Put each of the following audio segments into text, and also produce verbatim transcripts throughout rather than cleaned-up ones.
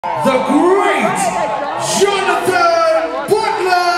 The great Jonathan Butler!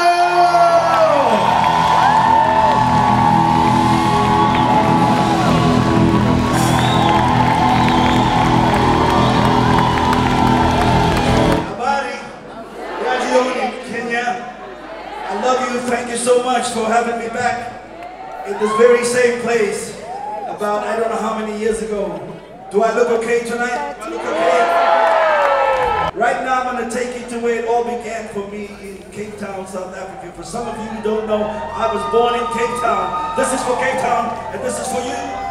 Habari, Yajioni, Kenya. I love you. Thank you so much for having me back in this very same place about I don't know how many years ago. Do I look okay tonight? Do I look okay? Right now I'm going to take you to where it all began for me in Cape Town, South Africa. For some of you who don't know, I was born in Cape Town. This is for Cape Town and this is for you.